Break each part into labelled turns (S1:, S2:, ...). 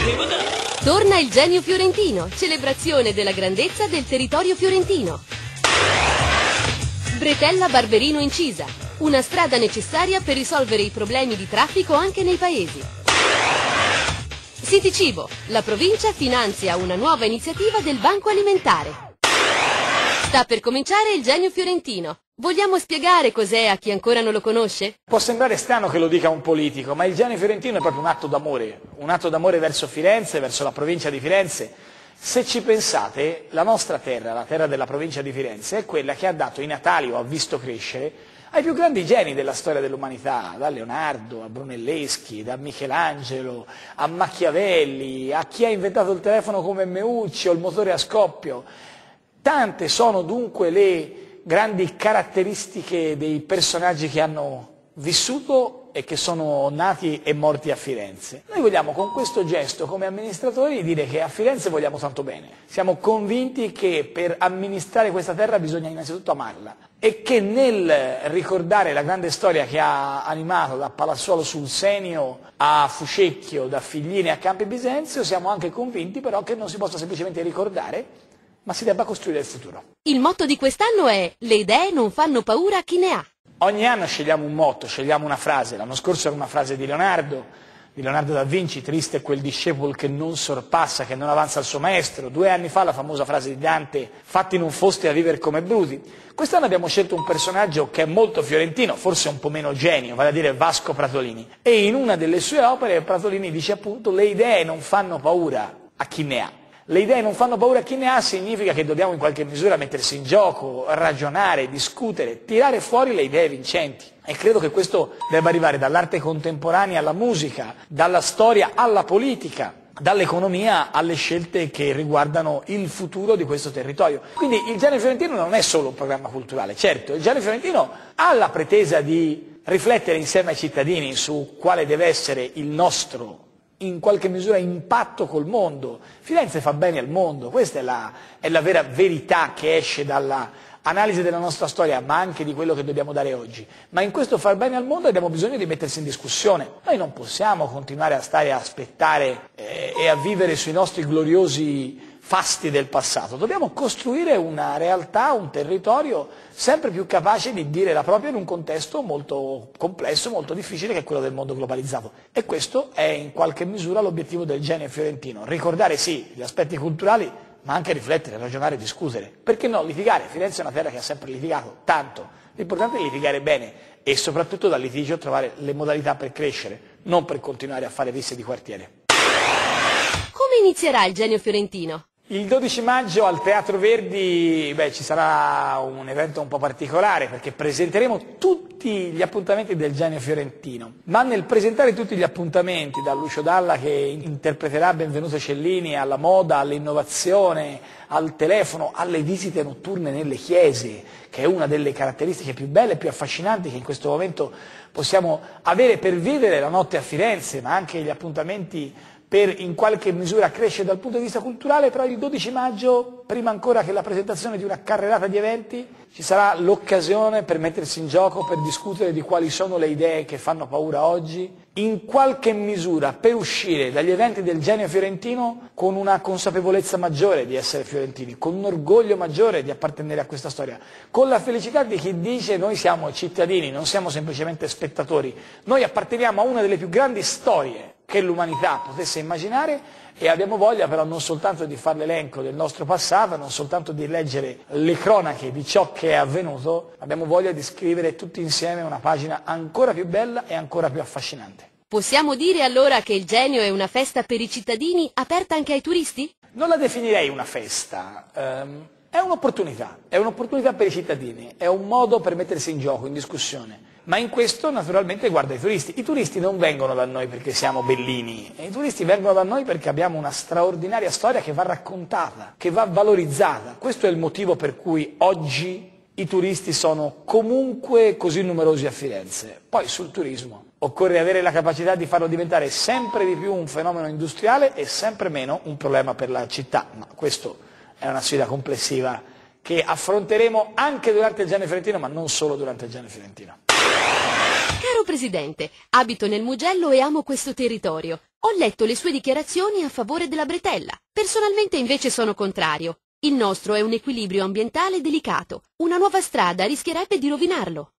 S1: Torna il Genio Fiorentino, celebrazione della grandezza del territorio fiorentino. Bretella Barberino Incisa, una strada necessaria per risolvere i problemi di traffico anche nei paesi. City Cibo, la provincia finanzia una nuova iniziativa del Banco Alimentare. Sta per cominciare il Genio Fiorentino. Vogliamo spiegare cos'è a chi ancora non lo conosce?
S2: Può sembrare strano che lo dica un politico, ma il Genio Fiorentino è proprio un atto d'amore verso Firenze, verso la provincia di Firenze. Se ci pensate, la nostra terra, la terra della provincia di Firenze, è quella che ha dato i natali o ha visto crescere ai più grandi geni della storia dell'umanità, da Leonardo a Brunelleschi, da Michelangelo a Machiavelli, a chi ha inventato il telefono come Meucci o il motore a scoppio. Tante sono dunque le grandi caratteristiche dei personaggi che hanno vissuto e che sono nati e morti a Firenze. Noi vogliamo con questo gesto come amministratori dire che a Firenze vogliamo tanto bene. Siamo convinti che per amministrare questa terra bisogna innanzitutto amarla e che nel ricordare la grande storia che ha animato da Palazzuolo sul Senio a Fucecchio, da Figline a Campi Bisenzio, siamo anche convinti però che non si possa semplicemente ricordare, ma si debba costruire il futuro.
S1: Il motto di quest'anno è «Le idee non fanno paura a chi ne ha».
S2: Ogni anno scegliamo un motto, scegliamo una frase. L'anno scorso era una frase di Leonardo da Vinci, triste è quel discepolo che non sorpassa, che non avanza al suo maestro. 2 anni fa la famosa frase di Dante, fatti non foste a vivere come bruti. Quest'anno abbiamo scelto un personaggio che è molto fiorentino, forse un po' meno genio, vale a dire Vasco Pratolini. E in una delle sue opere Pratolini dice appunto le idee non fanno paura a chi ne ha. Le idee non fanno paura a chi ne ha significa che dobbiamo in qualche misura mettersi in gioco, ragionare, discutere, tirare fuori le idee vincenti. E credo che questo debba arrivare dall'arte contemporanea alla musica, dalla storia alla politica, dall'economia alle scelte che riguardano il futuro di questo territorio. Quindi il Genio Fiorentino non è solo un programma culturale, certo, il Genio Fiorentino ha la pretesa di riflettere insieme ai cittadini su quale deve essere il nostro in qualche misura impatto col mondo. Firenze fa bene al mondo, questa è la vera verità che esce dall'analisi della nostra storia, ma anche di quello che dobbiamo dare oggi. Ma in questo far bene al mondo abbiamo bisogno di mettersi in discussione. Noi non possiamo continuare a stare a aspettare e a vivere sui nostri gloriosi fasti del passato. Dobbiamo costruire una realtà, un territorio sempre più capace di dire la propria in un contesto molto complesso, molto difficile, che è quello del mondo globalizzato. E questo è in qualche misura l'obiettivo del Genio Fiorentino. Ricordare sì gli aspetti culturali, ma anche riflettere, ragionare, discutere. Perché no? Litigare. Firenze è una terra che ha sempre litigato, tanto. L'importante è litigare bene e soprattutto dal litigio trovare le modalità per crescere, non per continuare a fare risse di quartiere.
S1: Come inizierà il Genio Fiorentino?
S2: Il 12 maggio al Teatro Verdi ci sarà un evento un po' particolare perché presenteremo tutti gli appuntamenti del Genio Fiorentino, ma nel presentare tutti gli appuntamenti, da Lucio Dalla che interpreterà Benvenuto Cellini, alla moda, all'innovazione, al telefono, alle visite notturne nelle chiese, che è una delle caratteristiche più belle e più affascinanti che in questo momento possiamo avere per vivere la notte a Firenze, ma anche gli appuntamenti per in qualche misura crescere dal punto di vista culturale, però il 12 maggio, prima ancora che la presentazione di una carrellata di eventi, ci sarà l'occasione per mettersi in gioco, per discutere di quali sono le idee che fanno paura oggi, in qualche misura per uscire dagli eventi del Genio Fiorentino con una consapevolezza maggiore di essere fiorentini, con un orgoglio maggiore di appartenere a questa storia, con la felicità di chi dice noi siamo cittadini, non siamo semplicemente spettatori, noi apparteniamo a una delle più grandi storie che l'umanità potesse immaginare e abbiamo voglia però non soltanto di fare l'elenco del nostro passato, non soltanto di leggere le cronache di ciò che è avvenuto, abbiamo voglia di scrivere tutti insieme una pagina ancora più bella e ancora più affascinante.
S1: Possiamo dire allora che il Genio è una festa per i cittadini aperta anche ai turisti?
S2: Non la definirei una festa, è un'opportunità per i cittadini, è un modo per mettersi in gioco, in discussione. Ma in questo naturalmente guarda i turisti. I turisti non vengono da noi perché siamo bellini, i turisti vengono da noi perché abbiamo una straordinaria storia che va raccontata, che va valorizzata. Questo è il motivo per cui oggi i turisti sono comunque così numerosi a Firenze. Poi sul turismo occorre avere la capacità di farlo diventare sempre di più un fenomeno industriale e sempre meno un problema per la città. Ma questo è una sfida complessiva che affronteremo anche durante il Genio Fiorentino, ma non solo durante il Genio Fiorentino.
S1: Caro Presidente, abito nel Mugello e amo questo territorio. Ho letto le sue dichiarazioni a favore della bretella. Personalmente invece sono contrario. Il nostro è un equilibrio ambientale delicato. Una nuova strada rischierebbe di rovinarlo.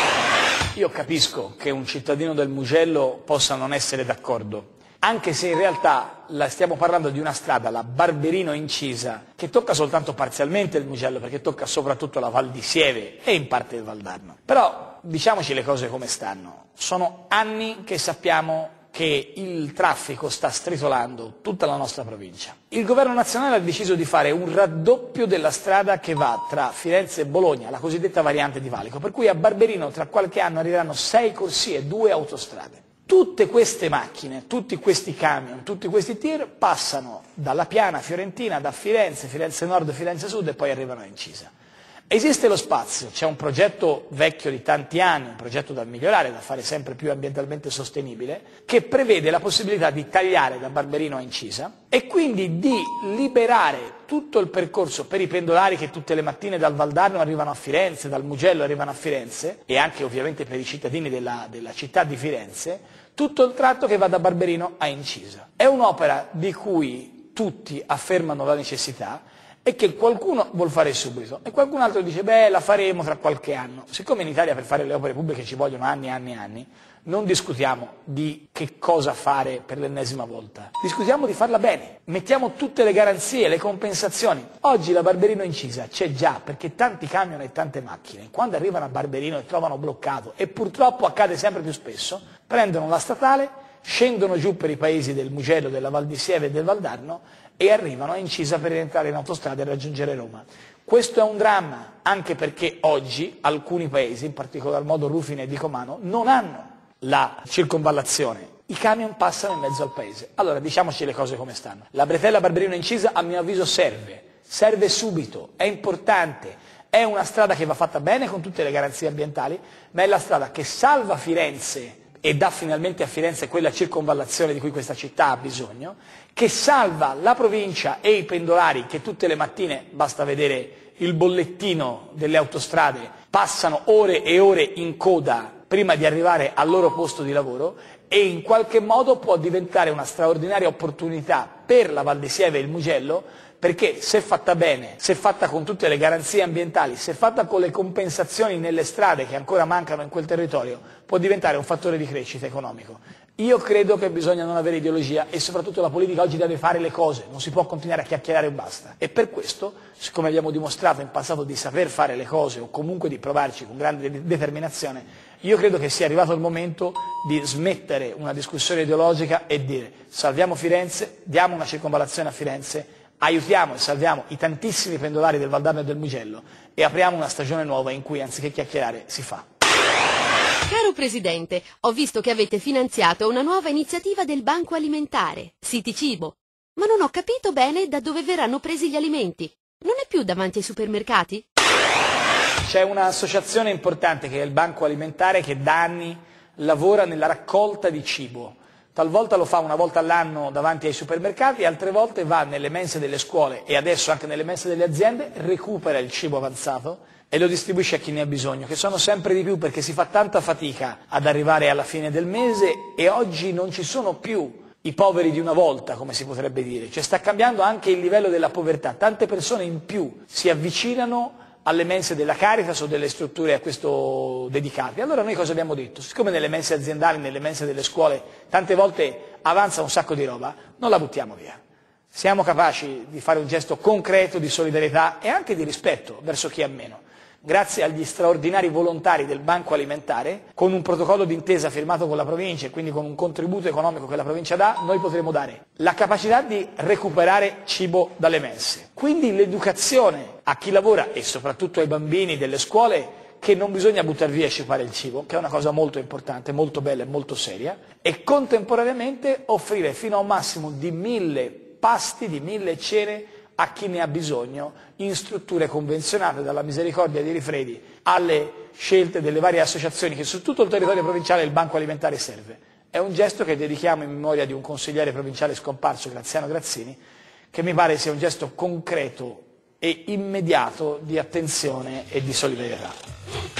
S2: Io capisco che un cittadino del Mugello possa non essere d'accordo, anche se in realtà stiamo parlando di una strada, la Barberino-Incisa, che tocca soltanto parzialmente il Mugello, perché tocca soprattutto la Val di Sieve e in parte il Valdarno. Però diciamoci le cose come stanno. Sono anni che sappiamo che il traffico sta stritolando tutta la nostra provincia. Il governo nazionale ha deciso di fare un raddoppio della strada che va tra Firenze e Bologna, la cosiddetta variante di Valico, per cui a Barberino tra qualche anno arriveranno 6 corsie e 2 autostrade. Tutte queste macchine, tutti questi camion, tutti questi tir passano dalla piana fiorentina, da Firenze, Firenze Nord, Firenze Sud e poi arrivano a Incisa. Esiste lo spazio, c'è un progetto vecchio di tanti anni, un progetto da migliorare, da fare sempre più ambientalmente sostenibile, che prevede la possibilità di tagliare da Barberino a Incisa e quindi di liberare tutto il percorso per i pendolari che tutte le mattine dal Valdarno arrivano a Firenze, dal Mugello arrivano a Firenze e anche ovviamente per i cittadini della città di Firenze, tutto il tratto che va da Barberino a Incisa. È un'opera di cui tutti affermano la necessità e che qualcuno vuol fare subito e qualcun altro dice beh la faremo tra qualche anno. Siccome in Italia per fare le opere pubbliche ci vogliono anni e anni e anni, non discutiamo di che cosa fare per l'ennesima volta, discutiamo di farla bene, mettiamo tutte le garanzie, le compensazioni. Oggi la Barberino Incisa c'è già perché tanti camion e tante macchine quando arrivano a Barberino e trovano bloccato, e purtroppo accade sempre più spesso, prendono la statale, scendono giù per i paesi del Mugello, della Val di Sieve e del Valdarno e arrivano a Incisa per rientrare in autostrada e raggiungere Roma. Questo è un dramma, anche perché oggi alcuni paesi, in particolar modo Rufina e Dicomano, non hanno la circonvallazione. I camion passano in mezzo al paese. Allora diciamoci le cose come stanno. La bretella Barberino-Incisa a mio avviso serve subito, è importante, è una strada che va fatta bene con tutte le garanzie ambientali, ma è la strada che salva Firenze e dà finalmente a Firenze quella circonvallazione di cui questa città ha bisogno, che salva la provincia e i pendolari che tutte le mattine, basta vedere il bollettino delle autostrade, passano ore e ore in coda prima di arrivare al loro posto di lavoro, e in qualche modo può diventare una straordinaria opportunità per la Val di Sieve e il Mugello, perché se fatta bene, se fatta con tutte le garanzie ambientali, se fatta con le compensazioni nelle strade che ancora mancano in quel territorio, può diventare un fattore di crescita economico. Io credo che bisogna non avere ideologia e soprattutto la politica oggi deve fare le cose, non si può continuare a chiacchierare e basta. E per questo, siccome abbiamo dimostrato in passato di saper fare le cose o comunque di provarci con grande determinazione, io credo che sia arrivato il momento di smettere una discussione ideologica e dire salviamo Firenze, diamo una circonvallazione a Firenze, aiutiamo e salviamo i tantissimi pendolari del Valdarno e del Mugello e apriamo una stagione nuova in cui anziché chiacchierare si fa.
S1: Caro Presidente, ho visto che avete finanziato una nuova iniziativa del Banco Alimentare, City Cibo, ma non ho capito bene da dove verranno presi gli alimenti. Non è più davanti ai supermercati?
S2: C'è un'associazione importante che è il Banco Alimentare che da anni lavora nella raccolta di cibo. Talvolta lo fa una volta all'anno davanti ai supermercati, altre volte va nelle mense delle scuole e adesso anche nelle mense delle aziende, recupera il cibo avanzato e lo distribuisce a chi ne ha bisogno, che sono sempre di più perché si fa tanta fatica ad arrivare alla fine del mese e oggi non ci sono più i poveri di una volta, come si potrebbe dire, cioè sta cambiando anche il livello della povertà, tante persone in più si avvicinano alle mense della Caritas o delle strutture a questo dedicate. Allora noi cosa abbiamo detto? Siccome nelle mense aziendali, nelle mense delle scuole, tante volte avanza un sacco di roba, non la buttiamo via. Siamo capaci di fare un gesto concreto di solidarietà e anche di rispetto verso chi ha meno. Grazie agli straordinari volontari del Banco Alimentare, con un protocollo d'intesa firmato con la provincia e quindi con un contributo economico che la provincia dà, noi potremo dare la capacità di recuperare cibo dalle mense. Quindi l'educazione a chi lavora e soprattutto ai bambini delle scuole che non bisogna buttare via e scipare il cibo, che è una cosa molto importante, molto bella e molto seria, e contemporaneamente offrire fino a un massimo di 1000 pasti, di 1000 cene a chi ne ha bisogno in strutture convenzionate, dalla Misericordia di Rifredi alle scelte delle varie associazioni che su tutto il territorio provinciale il Banco Alimentare serve. È un gesto che dedichiamo in memoria di un consigliere provinciale scomparso, Graziano Grazzini, che mi pare sia un gesto concreto e immediato di attenzione e di solidarietà.